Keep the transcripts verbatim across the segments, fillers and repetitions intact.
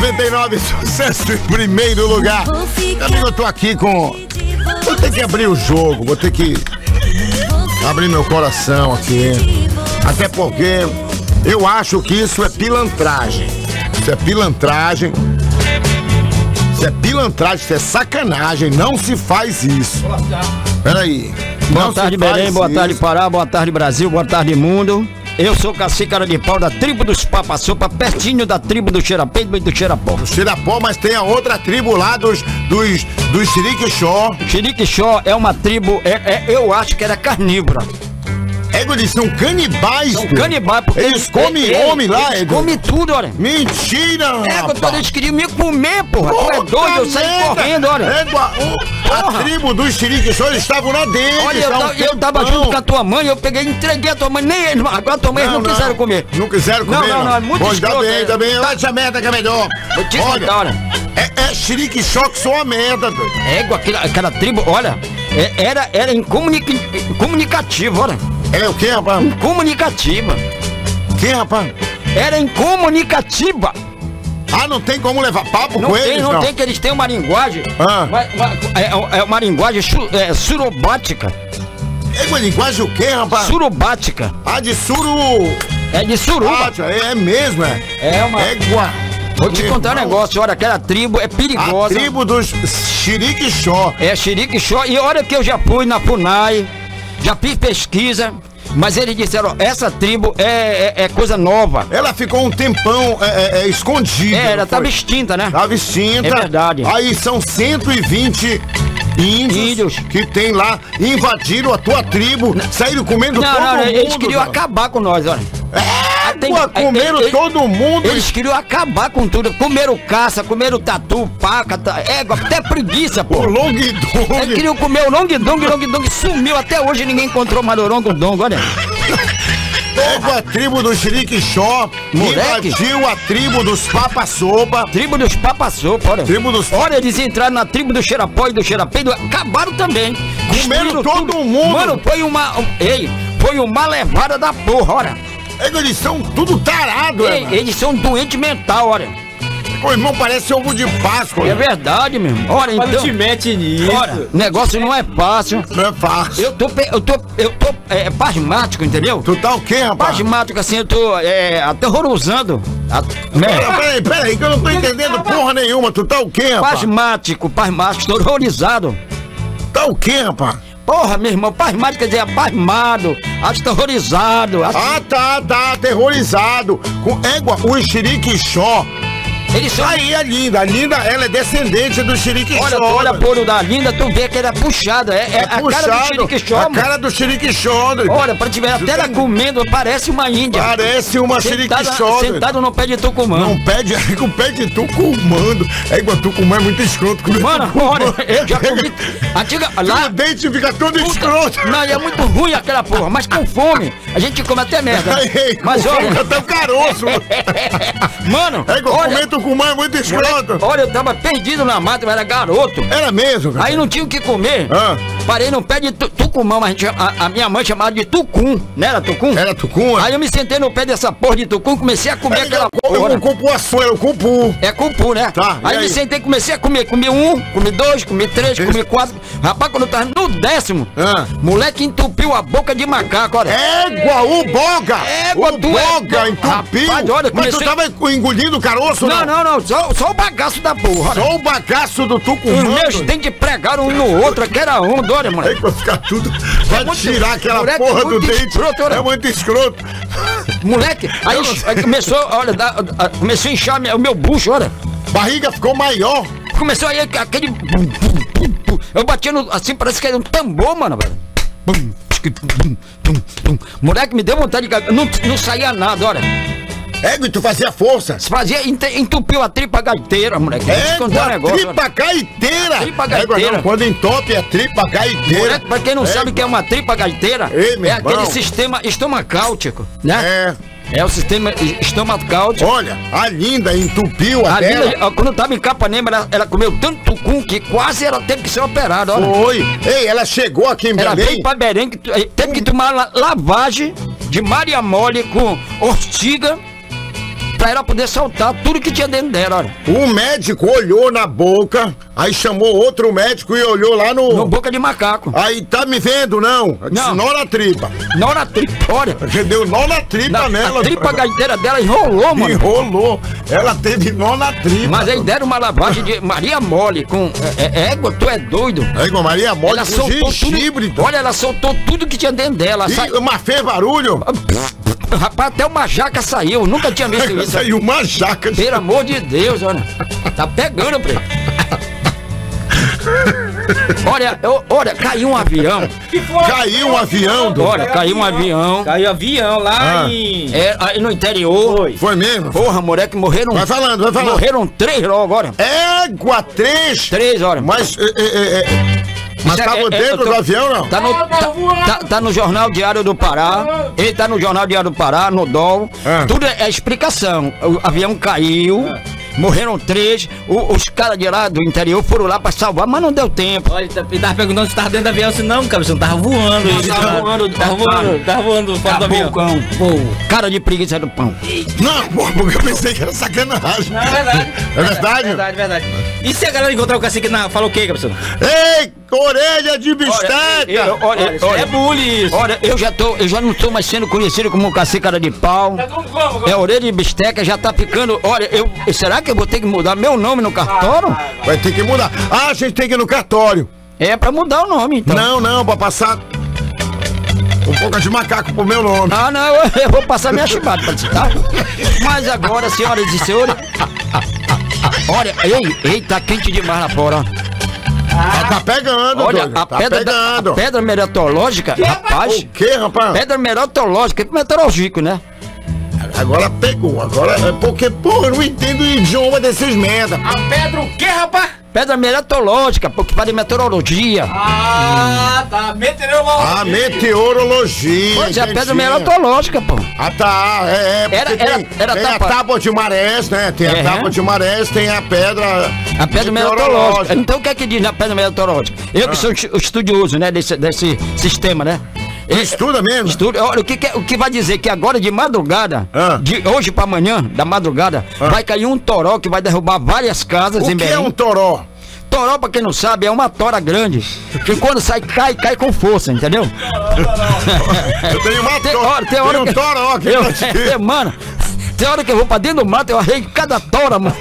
noventa e nove, sucesso em primeiro lugar. Amigo, eu tô aqui com... Vou ter que abrir o jogo, vou ter que abrir meu coração aqui. Até porque eu acho que isso é pilantragem. Isso é pilantragem. Isso é pilantragem, isso é sacanagem. Não se faz isso. Peraí. Boa tarde, Belém, boa tarde, Pará, boa tarde, Brasil, boa tarde, mundo. Eu sou o Cacique Cara de Pau da tribo dos Papa-Sopa, pertinho da tribo do Xerapeito e do Xerapó. Do Xerapó, mas tem a outra tribo lá dos, dos, dos Xiriquixó. Xiriquixó é uma tribo, é, é, eu acho que era carnívora. É, eles são canibais. São canibais, porque eles comem é, homem lá, eles comem tudo, olha. Mentira, É, quando eles queriam me comer, porra. Tu é doido, eu saí correndo, olha. Égua, o, a tribo dos Xiriquixó, eles estavam lá dentro. Olha, eu, um eu tava junto com a tua mãe, eu peguei e entreguei a tua mãe, nem eles, agora a tua mãe não, não quiseram comer. Não quiseram comer? Não, não, não, é muito Bom, escroto. Ainda bem, ainda bem, olha essa merda que é melhor. Vou te olha, contar, olha. É, é Xiriquixó que sou a merda, doido. Égua, aquela, aquela tribo, olha, é, era, era incomunica, incomunicativa, olha. É o que, rapaz? Incomunicativa. Que, rapaz? Era incomunicativa. Ah, não tem como levar papo não com tem, eles, não? não? Não tem, que eles têm uma linguagem. Ah. Uma, uma, é, é uma linguagem su, é, surobática. É uma linguagem o quê, rapaz? Surobática. Ah, de suru... É de suruba. Ah, é, é mesmo, é? É uma... Égua. Vou te contar um negócio, olha, aquela tribo é perigosa. A tribo dos Xiriquixó. É, Xiriquixó. E olha que eu já fui na FUNAI, já fiz pesquisa, mas eles disseram, essa tribo é, é, é coisa nova. Ela ficou um tempão é, é, é, escondida. É, ela tava extinta, né? Tava extinta. É verdade. Aí são cento e vinte índios, índios que tem lá, invadiram a tua tribo, saíram comendo não, todo não, mundo. Eles queriam cara. acabar com nós, olha. É, tem, pô, comeram eles, todo mundo. Eles queriam acabar com tudo. Comeram caça, comeram tatu, paca, égua, até preguiça, pô. O long dong. Eles queriam comer o long dong, long dong sumiu. Até hoje ninguém encontrou mais o long dong, olha. Égua, a tribo do Xiriquixó invadiu a tribo dos Papa-Sopa. Tribo dos Papa-Sopa, olha. Tribo dos... Olha, eles entraram na tribo do Xerapó e do Xerapeito, acabaram também. Comeram todo tudo. mundo. Mano, foi uma... Um, ei, foi uma levada da porra, olha. Eles são tudo tarado, Ei, é, eles são doentes mental, olha. O irmão parece ovo de Páscoa. É verdade, meu irmão. Olha, então... Não te mete nisso. Olha, o negócio não é fácil. Não é fácil. Eu tô, eu tô, eu tô é, pasmático, entendeu? Tu tá o quê, rapaz? Pasmático, assim, eu tô é, aterrorizando. A... Pera, peraí, peraí, que eu não tô entendendo porra nenhuma. Tu tá o quê, rapaz? Pasmático, pasmático, tô horrorizado. Tá o quê, rapaz? Porra, meu irmão, pasmado quer dizer apasmado, aterrorizado. Ah, tá, tá, aterrorizado. Com égua, o Xiriquixó. Eles são... Aí, a Linda, a Linda, ela é descendente do Xiriquixó. Olha, tu olha por o da Linda, tu vê que ela é puxada. É, é, é a puxado, cara do Xiriquixó, a mano. cara do Xiriquixó. Olha, pra te ver, até ela comendo, parece uma índia. Parece uma Xiriquixó. Sentado no pé de Tucumã. Não pede, é com o pé de Tucumã. É igual Tucumã, é muito escroto. Mano, olha, eu já comi. Antiga, lá... O dente fica todo Puta, escroto. Não, e é muito ruim aquela porra, mas com fome a gente come até merda. Ei, ei, mas olha. Fica até o caroço. Mano, é igual olha, comer Tucumã, é muito escroto. Olha, eu tava perdido na mata, eu era garoto. Era mesmo, cara. Aí não tinha o que comer. Ah. Parei no pé de tu, Tucumã, mas a, gente, a, a minha mãe chamava de Tucum, não era Tucum? Era Tucum? Aí eu me sentei no pé dessa porra de Tucum, comecei a comer é, aquela porra. porra. O cupuaçu, era o cupu. É cupu, né? Tá, aí, aí me sentei, comecei a comer. Comi um, comi dois, comi três, Isso. comi quatro. Rapaz, quando eu tava no décimo, ah. moleque entupiu a boca de macaco, olha. Égua, o boga! Égua, o boga é... entupiu! Rapaz, olha, mas comecei... tu tava engolindo o caroço, não? Não, não, não, só, só o bagaço da porra. Só o bagaço do Tucumã. Os meus dentes pregaram um no outro, que era um, olha, moleque. É pra ficar tudo, vai é muito, tirar aquela moleque, porra do dente. Escroto, é muito escroto. Moleque, aí, aí começou, olha, da, da, começou a inchar o meu bucho, olha. Barriga ficou maior. Começou aí aquele... Eu batia no, assim, parece que era um tambor, mano, velho. Moleque, me deu vontade de... Não, não saía nada, olha. É, e tu fazia força? Fazia, entupiu a tripa gaiteira, moleque. É, um negócio, tripa gaiteira. Tripa gaiteira. É, não, quando entope é tripa gaiteira. Moleque, pra quem não é, sabe o que é uma tripa gaiteira, Ei, é irmão. aquele sistema estomacáltico, né? É. É o sistema estomacáltico. Olha, a Linda entupiu a, a dela. Linda, quando tava em Capanema, ela, ela comeu tanto tucum que quase ela teve que ser operada, olha. Foi. Ei, ela chegou aqui em ela Belém. Ela veio pra Belém, que, teve que tomar lavagem de Maria Mole com ortiga. pra ela poder soltar tudo que tinha dentro dela, olha. O médico olhou na boca, aí chamou outro médico e olhou lá no... No boca de macaco. Aí, tá me vendo, não? Eu disse, Não. nó na tripa. Nó na tripa, olha. Deu nó na tripa Na, nela. a tripa gaiteira dela enrolou, mano. Enrolou. Ela teve nó na tripa. Mas aí deram uma lavagem de Maria Mole com... É, é, égua, tu é doido. Aí com Maria Mole Ela com soltou gengibre. tudo. Olha, ela soltou tudo que tinha dentro dela. E, Sa... mas fez barulho? Rapaz, até uma jaca saiu. Nunca tinha visto isso. Saiu uma jaca. Pelo amor de Deus, olha. Tá pegando, preto. Olha, eu, olha, caiu um avião. Caiu um avião, do... Olha, caiu um avião. Caiu avião lá Ah. em... É, aí no interior. Foi. Foi mesmo? Porra, moleque, morreram. Vai falando, vai falando. Morreram três logo agora. Égua, três. Três, olha. Mas, é, é, é, mas Isso é- tava é- é- dentro eu tô- do avião, não? Tá no, tá, tá- tá no Jornal Diário do Pará. Ele tá no Jornal Diário do Pará, no D O L. Ah. Tudo é, é explicação. O avião caiu, morreram três. o- os caras de lá do interior foram lá pra salvar, mas não deu tempo. Olha, ele tava perguntando se tava dentro do avião, se não, cara, você não tava voando. Ele tava tava voando, tava voando, tava voando fora do avião. Acabou o cão. Pô, cara de preguiça do pão. Não, pô, porque eu pensei que era sacanagem. Não, é verdade. É verdade? Verdade, verdade. E se a galera encontrar o cacique na... Fala o quê, professor? Ei, orelha de bisteca! eu- olha, Olha, isso olha, é bullying isso. Olha, eu já tô, eu já não tô mais sendo conhecido como cacique cara de pau. É orelha de bisteca, já tá ficando. Olha, eu. Será que eu vou ter que mudar meu nome no cartório? Vai ter que mudar. Ah, a gente tem que ir no cartório. É pra mudar o nome, então. Não, não, pra passar um pouco de macaco pro meu nome. Ah, não, eu, eu vou passar minha chibata pra te tá? Mas agora, senhoras e senhores. Olha, ei, ei, tá quente demais lá fora, ó. Ah, tá pegando, Olha, doido. a Tá pedra, da, pegando. a pedra meteorológica, rapaz. O que, rapaz? Pedra meteorológica, é meteorológico, né? Agora pegou. Agora é porque, pô, eu não entendo o idioma desses merda. A pedra o quê, rapaz? Pedra meteorológica, porque fala de meteorologia. Ah, tá. Meteorológico. A meteorologia. Pois é, a pedra entendi. meteorológica, pô. Ah, tá. É, é porque Era- era- tem, era tem tapa- a tábua de marés, né? Tem a É. tábua de marés, tem a pedra. A pedra meteorológica. Então o que é que diz na pedra meteorológica? Eu que sou estu- estudioso, né, desse, desse sistema, né? Ele estuda mesmo? Estudo, olha, o que, que é- o que vai dizer que agora de madrugada, Ah. de hoje pra amanhã, da madrugada, vai cair um toró que vai derrubar várias casas O em que Belém. é um toró? Toró, pra quem não sabe, é uma tora grande. Que quando sai, cai, cai com força, entendeu? Eu tenho uma Tem toró. hora, tem hora um que. toró aqui. eu, pra ti. é, mano, tem hora que eu vou pra dentro do mato, eu arrei cada tora, mano.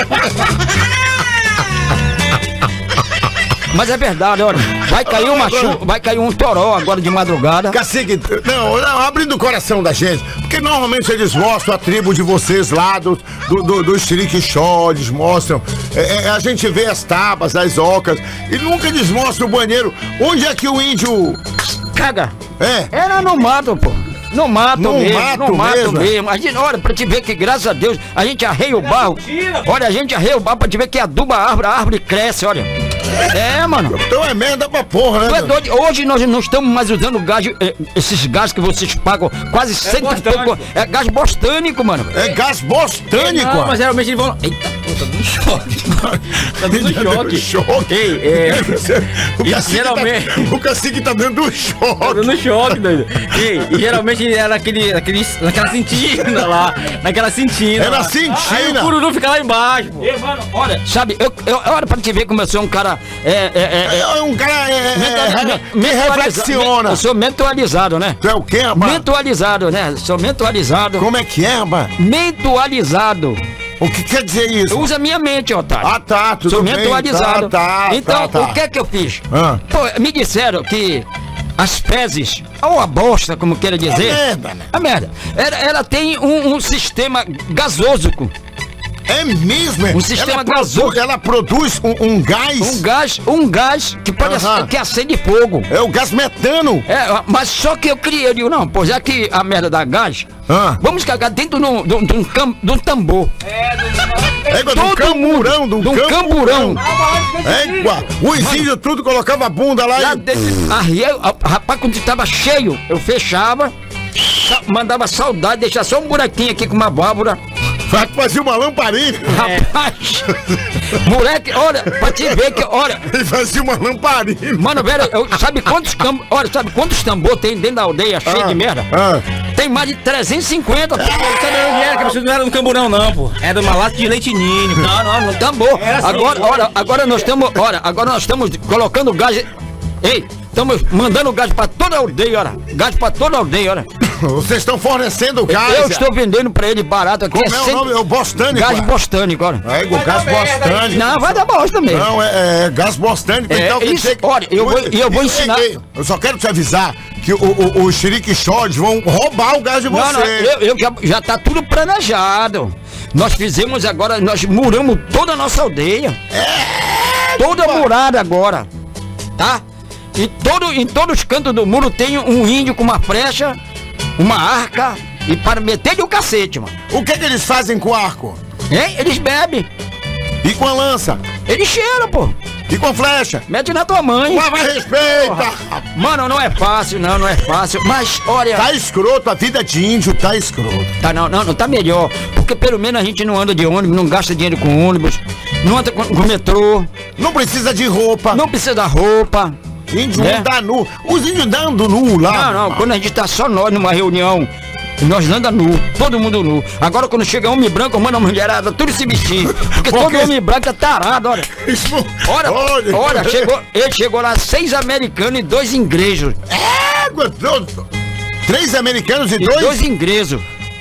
Mas é verdade, olha, vai cair uma chuva, vai cair um toró agora de madrugada. Cacique, não, não, abrindo o coração da gente, porque normalmente eles mostram a tribo de vocês lá, do, do, do, dos chiriquixodes, mostram, é, é, a gente vê as tábuas, as ocas, e nunca eles mostram o banheiro. Onde é que o índio... Caga. É, Era no mato, pô. No mato No mesmo, mato no mato mesmo. mesmo. A gente, olha, pra te ver que, graças a Deus, a gente arreia o barro. Olha, a gente arreia o barro pra te ver que aduba a árvore, a árvore cresce, olha. É, mano. então é merda pra porra, Tu é né? doido? Hoje nós não estamos mais usando gás, eh, esses gás que vocês pagam quase cento e bostânico. pouco. É gás bostânico, mano. É gás bostânico. Não, mas geralmente eles vão... Eita, pô, tá dando choque. Tá dando choque. choque. Ei, é... O E cacique, geralmente- tá, o cacique tá dando Tá choque. dando choque, doido. Ei, e geralmente era naquele, naquele, naquela cintina lá. Naquela cintina. Era lá. cintina. Aí o cururu fica lá embaixo, pô. Ei, mano, olha, sabe, eu, eu, olha pra te ver como eu sou um cara. É, é, é, é, É um cara é, é, mentaliza- é, que reflexiona. Eu sou mentualizado, né? Tu é o quê, rapaz? Mentualizado, né? Sou mentualizado. Como é que é, rapaz? Mentualizado. O que quer dizer isso? Eu uso a minha mente, otário. Ah, tá, tudo Sou bem. mentualizado. Tá, tá, então, tá, tá. o que é que eu fiz? Ah. Pô, me disseram que as fezes, ou a bosta, como queira dizer. É merda, né? A merda. Ela, ela tem um, um sistema gasoso. É mesmo? Um sistema ela, produ gasoso. ela produz um, um gás. Um gás, um gás que pode Aham. ac- que acende fogo. É o gás metano. É, mas só que eu criei, eu digo, não, pô, já que a merda dá gás, Ah. vamos cagar dentro de um, de um- de um cam- de um tambor. É igual de um Todo camburão, mundo, de um de um camburão. É igual. Os índios tudo colocava a bunda lá Lá e... dentro, arriei, a- rapaz, quando estava cheio, eu fechava, sa- mandava saudade, deixar só um buraquinho aqui com uma válvula. fazia uma lamparina. Rapaz, moleque, olha, pra te ver que, olha, Ele fazia uma lamparina. mano, velho, eu, sabe quantos cam, olha, sabe quantos tambor tem dentro da aldeia cheio Ah, de merda? ah. tem mais de trezentos e cinquenta. Não sabia onde era, que você não era no camburão não, pô. Era uma lata de leite ninho. Não, não, no tambor. Assim, agora, olha, agora nós estamos, olha, agora nós estamos colocando gás. Ei, estamos mandando gás pra toda a aldeia, olha. Gás pra toda a aldeia, olha. Vocês estão fornecendo gás. Eu estou vendendo pra ele barato aqui. Como é, é o nome? É o bostânico. Gás bostânico, olha. É, o gás bostânico. Não, vai dar bosta mesmo. Não, é, é gás bostânico. É, então, isso, que... olha, eu vou, eu vou ensinar. Eu só quero te avisar que o, o, o Xeriquixodes vão roubar o gás de você. Não, não, eu, eu já, já tá tudo planejado. Nós fizemos agora, nós muramos toda a nossa aldeia. É, toda murada agora. Tá? E todo, em todos os cantos do muro tem um índio com uma flecha, uma arca e para meter-lhe o cacete, mano. O que que eles fazem com o arco? Hein? Eles bebem. E com a lança? Eles cheiram, pô. E com a flecha? Mete na tua mãe. Mas vai respeita! Mano, não é fácil, não, não é fácil. Mas, olha... Tá escroto, a vida de índio tá escroto. Tá, não, não, não tá melhor. Porque pelo menos a gente não anda de ônibus, não gasta dinheiro com ônibus, não anda com, com metrô. Não precisa de roupa. Não precisa da roupa. Índio né? anda nu. Os índios andando nu lá. Não, não, quando a gente tá só nós numa reunião, nós anda nu, todo mundo nu. Agora quando chega homem branco, manda a mulherada, tudo se vestir. Porque, porque todo homem branco é tarado, olha. Isso... Olha, olha, olha, chegou, ele chegou lá, seis americanos e dois ingleses. É, gostoso. Três americanos e, E dois... dois ingleses.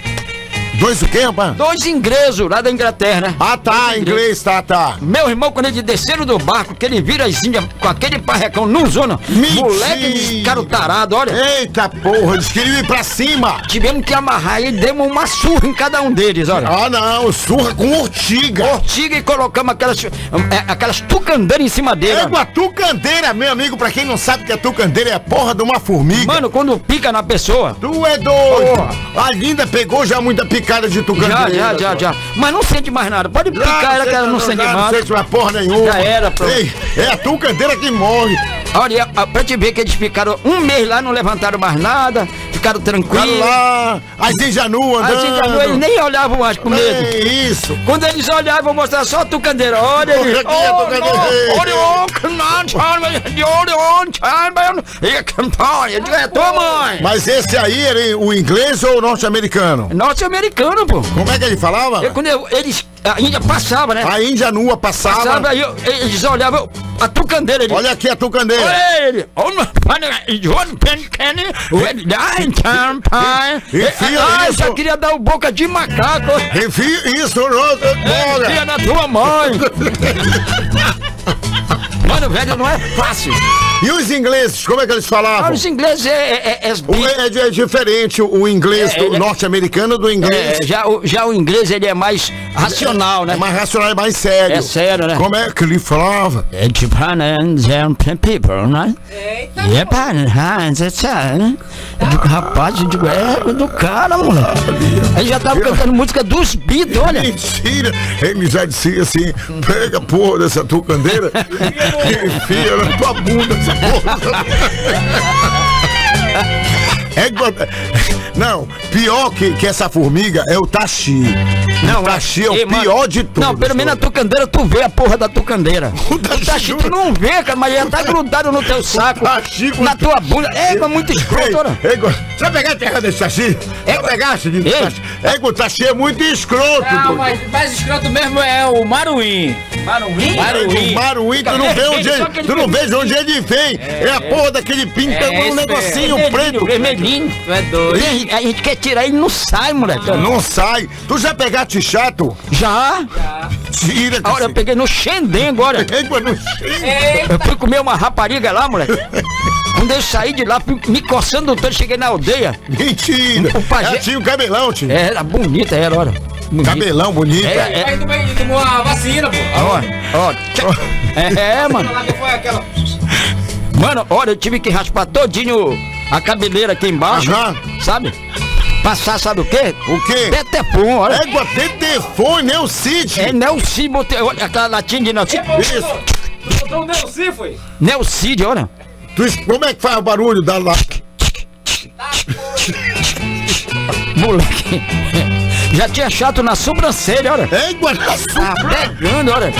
Dois o quê, rapaz? Dois ingleses lá da Inglaterra, né? Ah, tá, inglês, tá, tá. Meu irmão, quando eles desceram do barco, que ele vira as índias com aquele parrecão no zona, Mentira. moleque, eles ficaram tarados, olha. Eita porra, eles queriam ir pra cima. Tivemos que amarrar e demos uma surra em cada um deles, olha. Ah, não, surra com urtiga. Ortiga e colocamos aquelas, é, aquelas tucandeiras em cima dele. É olha. uma tucandeira, meu amigo, pra quem não sabe que a tucandeira é a porra de uma formiga. Mano, quando pica na pessoa... Tu é doido. Porra. A Linda pegou já muita picada de tucandeira. Já, já, já, já. Mas não sente mais nada. Pode picar ela que ela não sente Não mais. sente mais porra nenhuma. Já era, pronto. Ei, é a tucandeira que morre. Olha, pra te ver que eles ficaram um mês lá, não levantaram mais nada, ficaram Ficaram tranquilos. lá, as Injanu andando. Assim, já não, eles nem olhavam mais com medo. É isso. Quando eles olhavam, vou mostrar só a tucandeira. Olha eles. Olha aqui a tucandeira. Olha o campanha. É tua mãe. Mas esse aí era o inglês ou o norte-americano? Norte-americano, pô. Como é que ele falava? Eu, quando eu, eles, a Índia passava, né? A Índia nua passava. Passava, aí eu, eles olhavam a tucandeira. Eles, Olha aqui a tucandeira. olha ele. Olha Enfia Ah, eu isso. só queria dar o boca de macaco. Enfia isso, não, Enfia na tua mãe. Mano, velho, não é fácil. E os ingleses, como é que eles Ah, falavam? os ingleses é, é, é, O- É, é diferente o inglês É, do é- norte-americano do inglês. é, já, o, já o inglês ele é mais racional, né? É mais racional, é mais sério. É sério, né? Como é que ele falava? É tipo, people, né? Eita! É para, né? Rapaz, eu digo, é do cara, mano. Aí já tava cantando música dos Beatles, olha. Mentira! Ele já dizia assim: pega a porra dessa tucandeira e enfia na tua bunda essa porra. É igual- Não, pior que, que essa formiga é o taxi. o taxi é o ei, mano, pior de tudo. Não, pelo menos a tucandeira tu vê a porra da tucandeira. O O taxi- taxi tu não vê, cara, mas já tá grudado no teu saco, taxi com- na tua bunda. É, mas muito escroto, olha. É igual- Você vai pegar a terra desse taxi? É- Vai pegar, Cidinho? Ei. É que o taxi é muito escroto. Não, doido. mas mais escroto mesmo é o Maruim. Maruim? O Maruim, tu não vê onde Só ele, aquele tu não vê de vermelhinho. onde ele vem. É, a porra daquele pinto, É, um esse negocinho Vermelhinho, preto. vermelhinho. Tu é doido. E a gente- a gente quer tirar ele, não sai, moleque. Não sai. Tu já pegaste chato? Já? Tira, Olha, eu peguei no Xendém agora. Eu fui comer uma rapariga lá, moleque. Quando eu saí de lá, fui me coçando todo, cheguei na aldeia. Mentira. O pajé- Ela tinha um cabelão, tio. Era bonita, era, olha. Bonita. Cabelão bonito. É, é. Aí tu vai- tomou a vacina, pô. Ó, ó. tchau. É, mano. Lá que foi aquela. Mano, olha, eu tive que raspar todinho a cabeleira aqui embaixo. Aham. Sabe? Passar, sabe o quê? O quê? Betefon, olha. Égua, telefone, né, o Cid? É Nelci, botei, olha, aquela latinha de Nelci. Isso. Tu botou um Nelci, foi? Nelcide, olha. Tu, como é que faz o barulho da lá? Moleque. Já tinha chato na sobrancelha, olha. Égua, na Tá pegando, olha.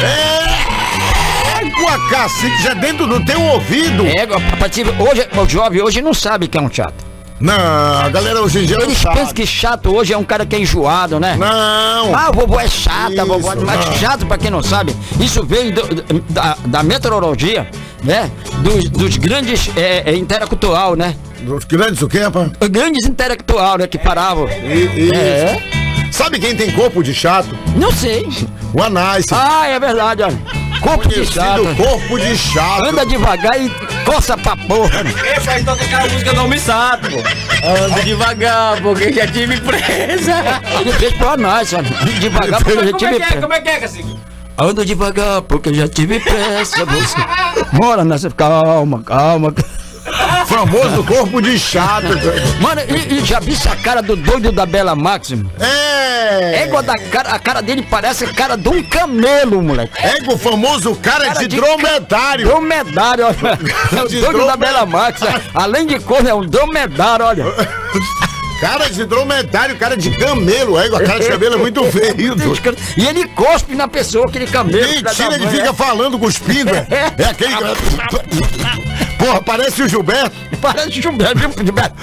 égua, cacique, já dentro do teu ouvido. É, pra te ver, hoje, o jovem hoje não sabe que é um chato. Não, a galera hoje em dia Eles não pensam sabe. que chato hoje é um cara que é enjoado, né? Não. Ah, o vovô é chata, Isso, vovô. Mas não. chato, pra quem não sabe, isso veio do- do- da, da meteorologia, né? Dos, dos grandes é, é, intelectual, né? Dos grandes o quê, rapaz? Os grandes intelectual, né? Que paravam. E- e- É. Sabe quem tem corpo de chato? Não sei. O Anais. Ah, é verdade, olha. Corpo de chato. Conhecido corpo de chato. Anda devagar e coça pra porra. É, pai, toca aquela música do Homem Sato, pô. Anda devagar, porque já tive presa. Ele fez pro Anais, olha. Devagar porque eu já Como é tive que é? pressa. Como é que é, Cacique? Ando devagar porque eu já tive pressa. Você. Bora nessa. Calma, calma. Famoso corpo de chato. Mano, e, e já vi essa cara do doido da Bela Máximo? É. É igual da cara, a cara dele parece a cara de um camelo, moleque. É o famoso cara, Cara de, de dromedário. Dromedário, olha. É o De doido da dromedário. Bela Máximo. Além de cor, é um dromedário, olha. Cara de dromedário, cara de camelo. É, a cara de cabelo é muito feio. doido. E ele cospe na pessoa, aquele camelo. filha da Mentira, ele mãe, fica falando cuspindo. É, é aquele. Porra, parece o Gilberto. é. Parece Gilberto, viu, Gilberto?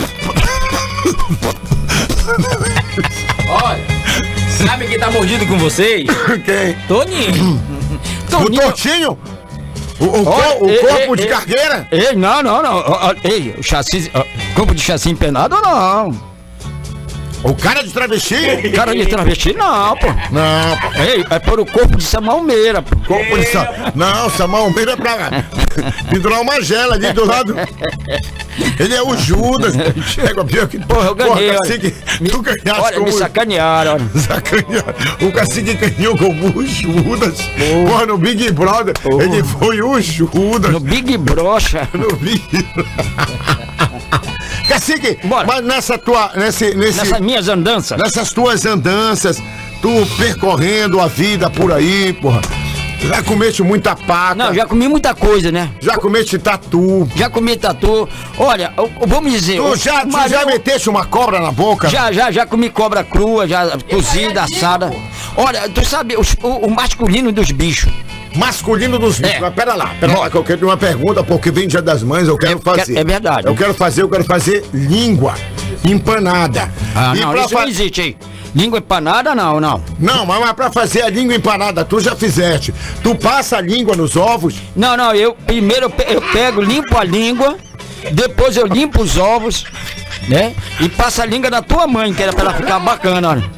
Olha, sabe quem tá mordido com vocês? Quem? Toninho. O Toninho. Tortinho? O, o, Olha, co- o ei, corpo ei, de ei. cargueira? Ei, não, não, não. Ó, ó, Ei, o chassi. ó, Corpo de chassi empenado, não. O cara de travesti? Cara de travesti, não, pô. Não, pô. Ei, é por o corpo de Samalmeira, pô. Corpo de Sa... Não, Samuel Meira é pra pendurar uma gela ali do lado. Ele é o Judas. Pega o pior que. Porra, eu ganhei, olha. cacique, Me- tu ganhaste Olha, me como. sacanearam, olha. Sacaneado. O cacique ganhou como o Judas. Porra, no Big Brother, ele foi o Judas. No Big Brocha. No Big Cacique, Bora. mas nessa tua. Nesse, nesse, Nessas minhas andanças. nessas tuas andanças, tu percorrendo a vida por aí, porra. Já comeste muita paca. Não, já comi muita coisa, né? Já comeste tatu. Já comi tatu. Olha, eu- eu- vamos dizer. Tu o já, tu marido- já meteste uma cobra na boca? Já, já, já comi cobra crua, já cozida, assada. Olha, tu sabe, os- o, o masculino dos bichos. Masculino dos bichos. É. Mas pera lá, pera lá, que eu quero uma pergunta, porque vem Dia das Mães, eu quero É, fazer. é verdade. Eu quero fazer, eu quero fazer língua empanada. Ah, E não, pra isso fa- não existe aí. Língua empanada, não, não. Não, mas, mas pra fazer a língua empanada, tu já fizeste. Tu passa a língua nos ovos? Não, não, eu primeiro eu pe- eu pego, limpo a língua, depois eu limpo os ovos, né? E passo a língua da tua mãe, que era pra ela ficar bacana, olha.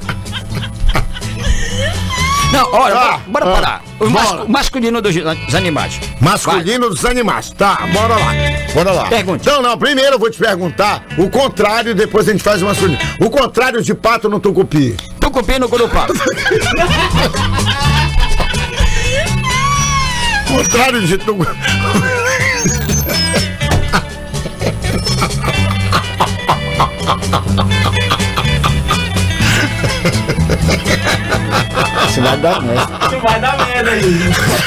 Não, olha, Ah, bora, bora ah, parar. O bora. mascu- masculino dos, dos animais. Masculino dos animais. Tá, bora lá. Bora lá. Pergunte. Então, não, primeiro eu vou te perguntar o contrário, depois a gente faz o masculino. O contrário de pato no tucupi. Tucupi no curupá. Contrário de tucupi. Isso vai dar merda. Isso vai dar merda aí.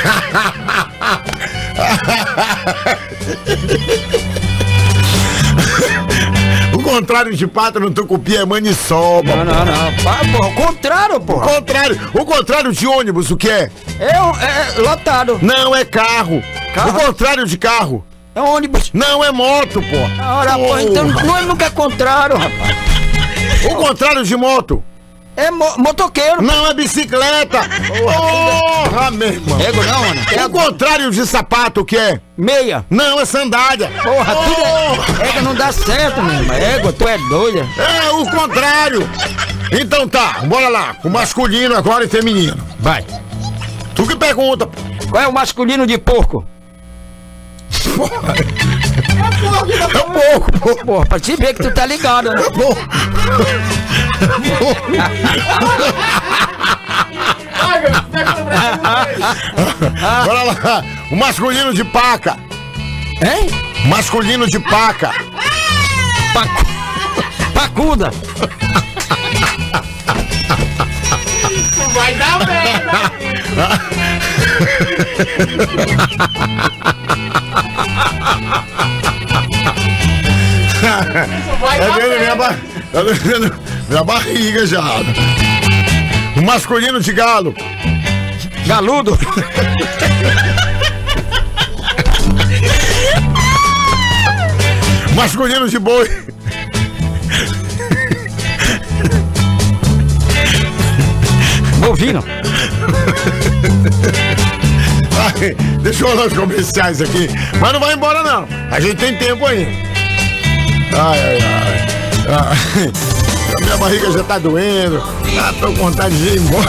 O contrário de pato no tucupi é maniçoba. Não, não, não. Pá, porra, o contrário, O porra. contrário, o contrário de ônibus, o que é? É, um- é lotado. Não é carro. Carro? O contrário de carro. É um ônibus. Não é moto, pô. Ora, porra, então não é nunca contrário, rapaz. O contrário de moto. É mo- motoqueiro. Não é bicicleta. Porra, meu irmão. Ego não, mano. É O contrário de sapato, o que é? meia. Não, é sandália. Porra, tudo é. Ego não dá certo, meu irmão. Ego, tu é doida. É o contrário. Então tá, bora lá. O masculino agora e feminino. Vai. Tu que pergunta. pô. Qual é o masculino de porco? É pouco, pô. Porra, pra te ver que tu tá ligado, né? Bora lá. O masculino de paca. Hein? Masculino de paca. Pacu... Pacuda. Vai dar merda. Vai Tá dar vendo minha, merda. ba... tá vendo minha barriga já. O masculino de galo. Galudo. Masculino de boi. ouvindo. Ai, deixa eu olhar os comerciais aqui. Mas não vai embora, não. A gente tem tempo ainda. Ai, ai, ai. ai. A minha barriga já tá doendo. Ah, tô com vontade de ir embora.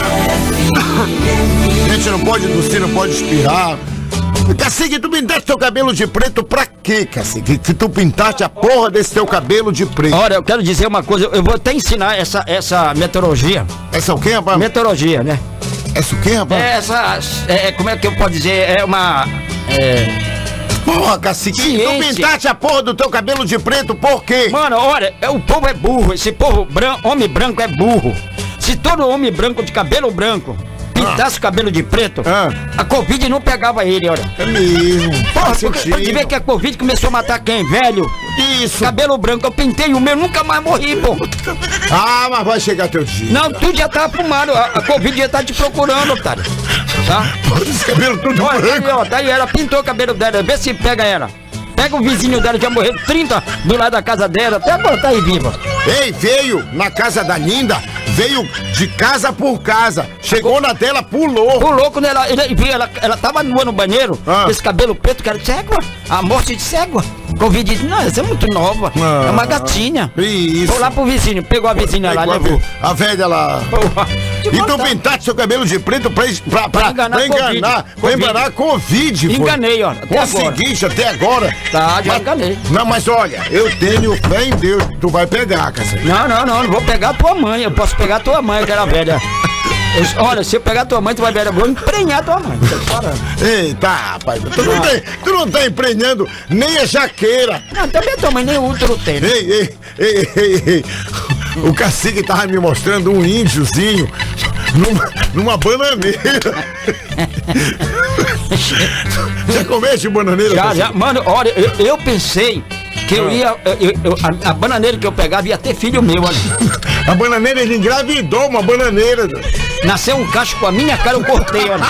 A gente não pode tossir, não pode espirrar. Cacique, tu pintaste teu cabelo de preto pra quê, Cacique? Que tu pintaste a porra desse teu cabelo de preto? Olha, eu quero dizer uma coisa. Eu vou até ensinar essa, essa meteorologia. Essa o quê, rapaz? Meteorologia, né? Essa o quê, rapaz? É essa, é, como é que eu posso dizer? É uma... É... Porra, Cacique, Ciência. tu pintaste a porra do teu cabelo de preto por quê? Mano, olha, é, o povo é burro. Esse povo, branco, homem branco é burro. Se todo homem branco de cabelo branco pintasse o cabelo de preto, Ah. a Covid não pegava ele, olha. É mesmo. Porra, Faz porque, sentido. pode ver que a Covid começou a matar quem? Velho? Isso. Cabelo branco, eu pintei o meu, nunca mais morri, pô. Ah, mas vai chegar teu dia. Não, tu já tá fumando, a, a Covid já tá te procurando, otário. Tá? Esse cabelo tudo Olha, tá aí, branco. ó, tá aí, ela pintou o cabelo dela, vê se pega ela. Pega o vizinho dela, já morreu trinta do lado da casa dela, até agora tá aí viva. Ei, veio na casa da Linda, veio de casa por casa. Chegou na tela, pulou. Pulou quando ela, ele, viu, ela, ela tava nua no banheiro, Ah. esse cabelo preto, que era de égua, a morte de cégua. Covid disse, não, essa é muito nova, Ah. é uma gatinha. Isso. Foi lá pro vizinho, pegou a vizinha lá, Pegou a levou. ve- A velha lá. Porra, de E tu vontade. pintaste seu cabelo de preto pra, pra, pra, Pra enganar pra enganar, Covid. pra Covid. enganar a Covid. foi. Enganei, ó, até Conseguiste até agora. Tá, já Mas- enganei. Não, mas olha, eu tenho fé em Deus. Tu vai pegar, cacete. Não, não, não, não vou pegar a tua mãe, eu posso pegar a tua mãe, que era velha. Eu- olha, se eu pegar a tua mãe, tu vai ver, eu vou emprenhar a tua mãe. Tô te falando. Eita, rapaz. Tu não, tá, tu não tá emprenhando nem a jaqueira. Não, também a tua mãe nem útero tem, né? Ei, ei, ei, ei, ei. O cacique tava me mostrando um índiozinho numa, numa bananeira. Já comeste bananeira? Já, Cacique? já, mano, olha, eu, eu pensei que eu ia, eu- eu- a, a bananeira que eu pegava ia ter filho meu, olha. A bananeira, ele engravidou uma bananeira. Nasceu um cacho com a minha cara, eu cortei, olha.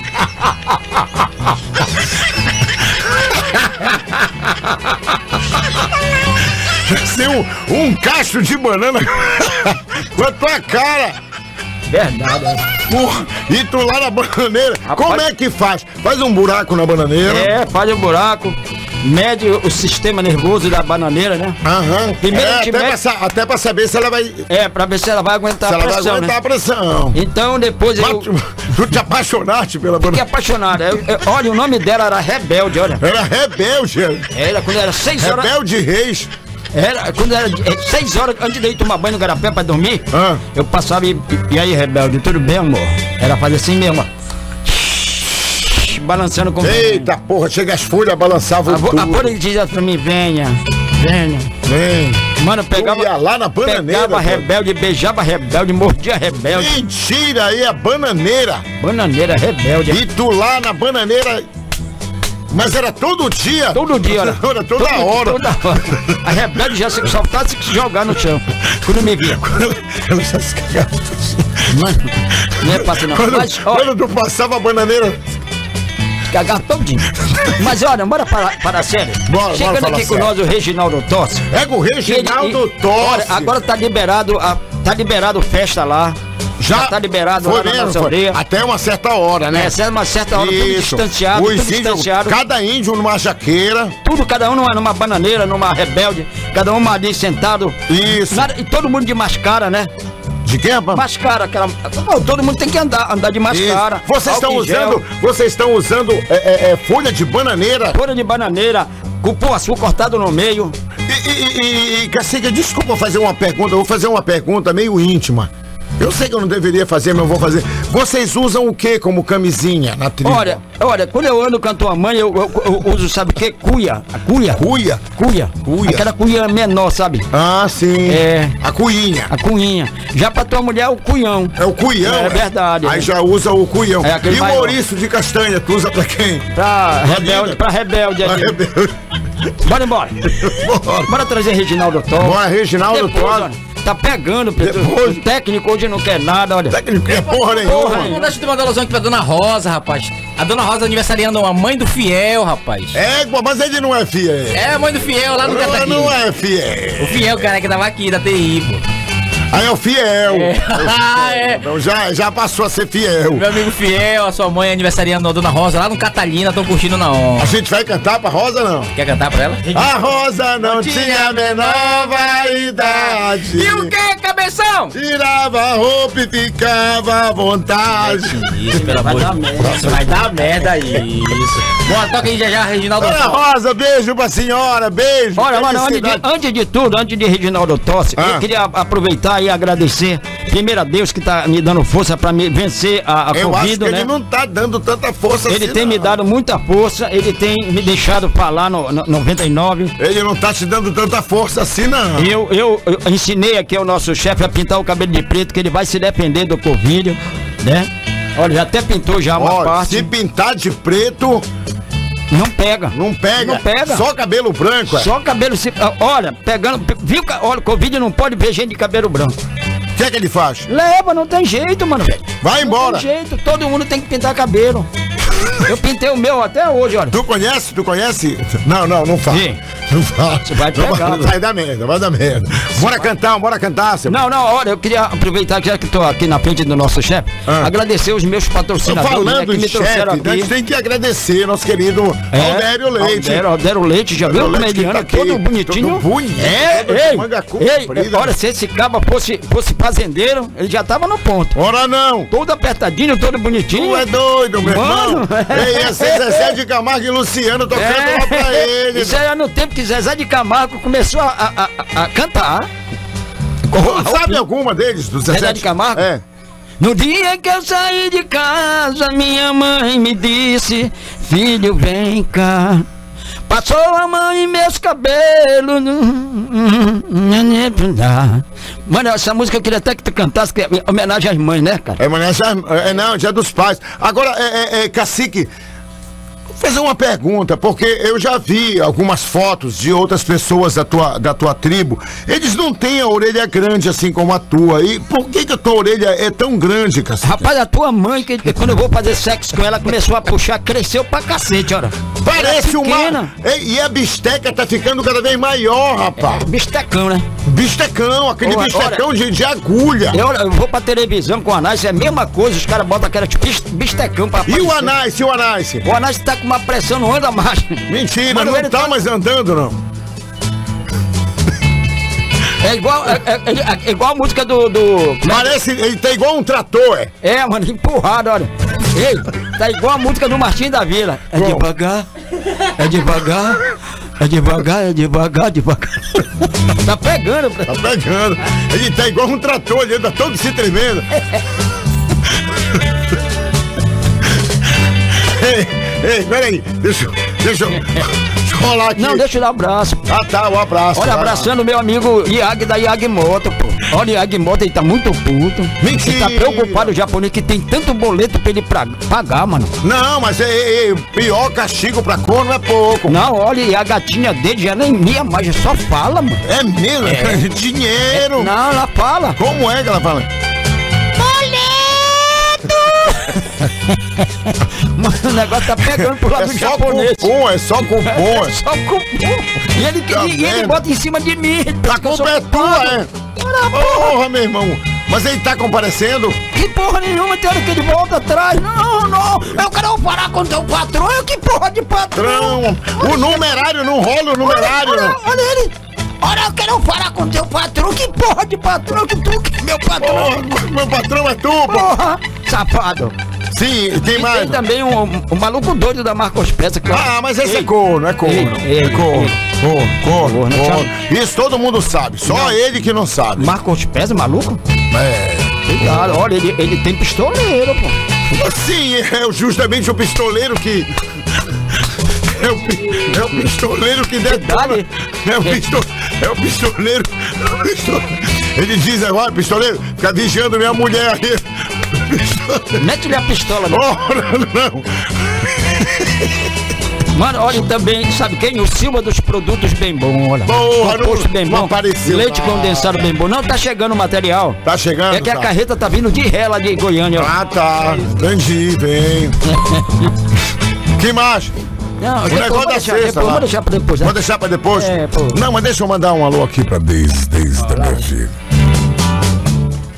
Nasceu um, um cacho de banana com a tua cara. Verdade, olha. Porra, e tu lá na bananeira, Rapaz. como é que faz? Faz um buraco na bananeira. É, faz o buraco, mede o sistema nervoso da bananeira, né? Aham. Primeiro É, te até, mete- pra, sa- até pra saber se ela vai. Se É, pra ver se ela vai aguentar ela a vai pressão, aguentar né? a pressão. Então depois eu Mas tu, tu te apaixonaste pela fiquei bananeira. apaixonado. Eu- eu- olha, o nome dela era Rebelde, olha. Era rebelde. Era quando era seis horas. Rebelde Reis. Era quando era é, seis horas antes de ir tomar banho no garapé pra dormir. Ah. Eu passava e, e, e aí, Rebelde, tudo bem, amor? Ela fazia assim mesmo, ó. Balançando com Eita porra, chega as folhas, balançavam A, vo- tudo. a folha dizia pra mim, venha, venha. Vem. Mano, eu pegava. Tu ia lá na bananeira, Pegava cara. Rebelde, beijava Rebelde, mordia Rebelde. Mentira aí, a bananeira. Bananeira Rebelde. E tu lá na bananeira. Mas era todo dia? Todo dia, olha. Era toda Todo- hora. Toda hora. A Rebelde já se soltava se jogar no chão. Quando me via. Ela já se cagava. Mano, não é fácil não. Quando, Mas, olha, quando tu passava a bananeira. cagar todinho. Mas olha, bora para, para a série. Bora, Chegando bora falar aqui com sério. nós o Reginaldo Tossi. É com o Reginaldo Ele- Tossi. Olha, agora tá liberado, a, tá liberado festa lá. Já tá liberado foi lá na mesmo, nossa foi. aldeia. Até uma certa hora, né? É, certo, uma certa hora, tudo Isso. distanciado, Os tudo índios, distanciado. cada índio numa jaqueira. Tudo, cada um numa, numa bananeira, numa rebelde, cada um ali sentado. Isso. Nada- e todo mundo de máscara, né? De quê, rapaz? Máscara, aquela. Pô, todo mundo tem que andar, andar de máscara. Isso. Vocês estão álcool em gel, usando, vocês estão usando é, é, é, folha de bananeira. folha de bananeira, cupuaçu cortado no meio. E, e, e, e Cacique, desculpa fazer uma pergunta, eu vou fazer uma pergunta meio íntima. Eu sei que eu não deveria fazer, mas eu vou fazer. Vocês usam o que como camisinha na tribo? Olha, olha, quando eu ando com a tua mãe, eu, eu- eu uso, sabe o que? Cuia. A cuia. Cuia? Cuia. Cuia. Aquela cuia menor, sabe? Ah, sim. É. A cuinha. A cuinha. Já pra tua mulher, o cuião. É o cuião. É né? verdade, Aí né? já usa o cuião. É aquele e o maior. ouriço de castanha, tu usa pra quem? Pra rebelde, Linda. pra rebelde Pra ali. rebelde. Bora embora. Bora. Bora trazer Reginaldo Tom. Bora, Reginaldo Depois, Tom. olha, tá pegando, Pedro. Depois. O técnico hoje não quer nada, olha. Técnico é porra nenhuma. Porra, Vamos deixa eu te mandar um alusão aqui pra Dona Rosa, rapaz. A Dona Rosa aniversariando a mãe do Fiel, rapaz. É, mas ele não é fiel. É a mãe do Fiel lá no Ela Catarina. não é fiel. O Fiel, cara, que tava aqui, da T I, pô. Aí é o fiel. É. Ah, é. Então já, já passou a ser fiel. Meu amigo fiel, a sua mãe aniversariando a Dona Rosa lá no Catalina, estão curtindo na A onda. gente vai cantar pra Rosa, não? Quer cantar pra ela? A Rosa não tinha a menor vaidade. E o que, cabeção? Tirava a roupa e ficava à vontade. Isso, pelo amor de Deus. Isso vai dar merda isso. Bora, toca aí já já, Reginaldo. Dona Rosa, beijo pra senhora, beijo. Olha, mano, antes de, Felicidade. antes de tudo, antes de Reginaldo Tosse, Ah. eu queria a- aproveitar e agradecer primeiro a Deus que tá me dando força pra me vencer a, a Eu acho Covid, que né? ele não tá dando tanta força Ele assim, tem não. me dado muita força, ele tem me deixado falar no, no noventa e nove. Ele não tá te dando tanta força assim, não. Eu, eu, eu ensinei aqui ao nosso chefe a pintar o cabelo de preto, que ele vai se defender do Covid, né? Olha, já até pintou já uma Olha, parte. se pintar de preto, Não pega. não pega. Não pega. Só cabelo branco, é. Só cabelo. Se, olha, pegando. Viu? Olha, Covid não pode ver gente de cabelo branco. O que é que ele faz? Leva, não tem jeito, mano. Vai embora. Não tem jeito, todo mundo tem que pintar cabelo. Eu pintei o meu até hoje, olha. Tu conhece? Tu conhece? Não, não, não fala. Sim. Não fala. Você vai Não pegar, vai, vai dar merda, vai dar merda. Bora cantar, bora cantar, seu. Não, não, olha, eu queria aproveitar que já que tô aqui na frente do nosso chefe, Ah. agradecer os meus Tô patrocinadores, né, falando que me em trouxeram chefe, a aqui. gente tem que agradecer nosso querido Aldério Leite. Aldério, Aldério Leite, já viu Aldério como Leite ele que tá anda aqui, todo bonitinho? todo bonito, É, todo de ei, manga ei, comprida. olha, se esse caba fosse, fosse fazendeiro, ele já tava no ponto. Ora não. Todo apertadinho, todo bonitinho. Tu é doido, meu Mano, irmão. é. Ei, ia ser Zezé de Camargo e Luciano tocando lá pra ele. Isso era no tempo que Zezé de Camargo começou a, a, a, a cantar. Tu sabe alguma deles, do Zezé Zezé de Camargo? É. No dia que eu saí de casa, minha mãe me disse: filho, vem cá. Passou a mão em meus cabelos. Mano, essa música eu queria até que tu cantasse, que é homenagem às mães, né, cara? É, mas é, é não, dia dos pais. Agora, é, é, é cacique, vou fazer uma pergunta, porque eu já vi algumas fotos de outras pessoas da tua, da tua tribo. Eles não têm a orelha grande assim como a tua. E por que que a tua orelha é tão grande, cacique? Rapaz, a tua mãe, que, que quando eu vou fazer sexo com ela, começou a puxar, cresceu pra cacete, olha. Parece Ela é uma... pequena. E, e a bisteca tá ficando cada vez maior, rapaz. Bistecão, né? Bistecão, aquele Olha, bistecão de, de agulha. Eu, eu vou pra televisão com o Anais, é a mesma coisa, os caras botam aquela tipo bis- bistecão pra E o aparecer. Anais, e o Anais? O Anais tá com uma pressão, não anda mais. Mentira, Mano, não ele tá tá- mais andando, não. É igual, é, é- é igual a música do. do Parece, ele tá igual um trator, é. é, mano, empurrado, olha. Ei, tá igual a música do Martim da Vila. É Como? devagar, é devagar, é devagar, é devagar, devagar. Tá pegando, Tá pegando. Ele tá igual um trator, ele tá todo se tremendo. Ei, ei, peraí, deixa, eu- deixa, eu- deixa eu rolar aqui. Não, deixa eu dar um abraço. Ah, tá, um abraço. Olha, vai lá. abraçando o meu amigo Iag da Iag Moto, pô. Olha, o Iag Moto, ele tá muito puto. Mentira. Ele tá preocupado, o japonês, que tem tanto boleto pra ele pra, pagar, mano. Não, mas é, é, é, pior castigo pra corno é pouco. Não, olha, e a gatinha dele já nem mia mais, só fala, mano. É mesmo? Dinheiro. Não, ela fala. Como é que ela fala? Mano, o negócio tá pegando pro lado É do só japonês. cupom, é só cupom. É só cupom. E ele, Tá e, e ele vendo? bota em cima de mim. A culpa é tua, é. Porra, meu irmão. Mas ele tá comparecendo? Que porra nenhuma, tem hora que ele volta atrás. Não, não, eu quero parar com teu patrão. Eu que porra de patrão. Trão. O numerário não rola o numerário, Olha, não. olha ele. Olha, eu quero parar com teu patrão. Que porra de patrão que tu que é meu patrão. Porra, meu patrão é tu, pô. Porra, safado. Sim, tem E mais. tem também um, um maluco doido da Marcos Peça. Que Ah, mas esse Ei, é corno, é corno. Ei, ei, É corno, ei. corno, corno, Corno, corno. Isso todo mundo sabe, só ele que não sabe. Marcos Peça, maluco? É. Cuidado, olha, ele, ele tem pistoleiro, pô. Sim, é justamente o pistoleiro que. É o, pi- é o pistoleiro que detona. Detalhe. É o, pisto, é o pistoleiro. é o pisto- Ele diz agora, pistoleiro, fica vigiando minha mulher aí. Pistoleiro. Mete-lhe a pistola, né? Ora, não. Mano, olha também, sabe quem? O Silva dos produtos bem bom, olha. Porra, Composto não- bem não bom. apareceu Leite nada. condensado bem bom. Não, tá chegando o material. Tá chegando? É que a tá? carreta tá vindo de ré lá de Goiânia, ó. Ah, tá. Entendi, vem. Que mais? Não, O depois, negócio vamos da deixar, sexta depois, lá. vamos deixar pra depois, né? Vou deixar pra depois? É, pô. Não, mas deixa eu mandar um alô aqui pra Deise, Deise da minha vida.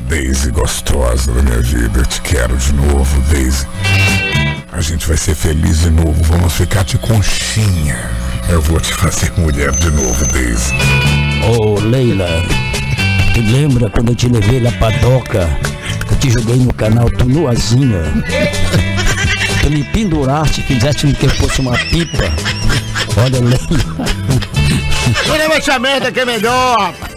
Daisy gostosa da minha vida, eu te quero de novo, Daisy. A gente vai ser feliz de novo, vamos ficar de conchinha. Eu vou te fazer mulher de novo, Daisy. Ô, Leila, tu lembra quando eu te levei lá pra doca? Eu te joguei no canal, tu nuazinha. Tu me penduraste, fizeste com que eu fosse uma pipa. Olha, Leila. Não leva essa merda que é melhor.